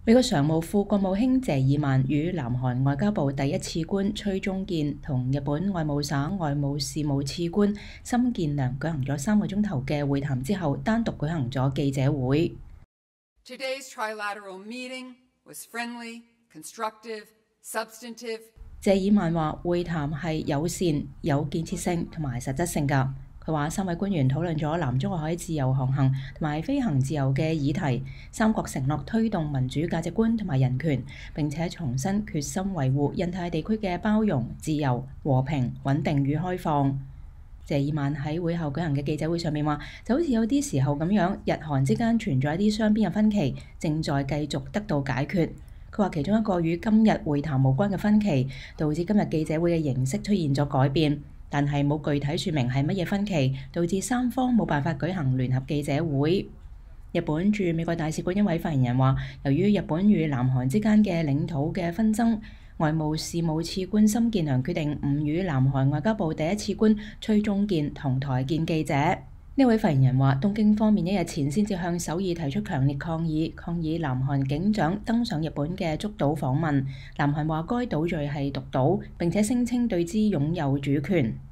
美國常務副國務卿謝爾曼與南韓外交部第一次官崔中建同日本外務省外務事務次官森健良舉行咗3個鐘頭嘅會談之後，單獨舉行咗記者會。 Today's trilateral meeting was friendly, constructive, substantive. 謝爾曼話會談係友善、有建設性同埋實質性㗎。佢話3位官員討論咗南中國海自由航行同埋飛行自由嘅議題，三國承諾推動民主價值觀同埋人權，並且重申決心維護印太地區嘅包容、自由、和平、穩定與開放。謝爾曼喺會後舉行嘅記者會上面話，就好似有啲時候咁樣，日韓之間存在一啲雙邊嘅分歧，正在繼續得到解決。佢話其中一個與今日會談無關嘅分歧，導致今日記者會嘅形式出現咗改變。但係冇具體説明係乜嘢分歧，導致三方冇辦法舉行聯合記者會。日本駐美國大使館一位發言人話，由於日本與南韓之間嘅領土嘅紛爭，外務事務次官森健良決定唔與南韓外交部第一次官崔中建同台見記者。呢位發言人話，東京方面一日前先至向首爾提出強烈抗議南韓警長登上日本嘅竹島訪問。南韓話該島嶼係獨島，並且聲稱對之擁有主權。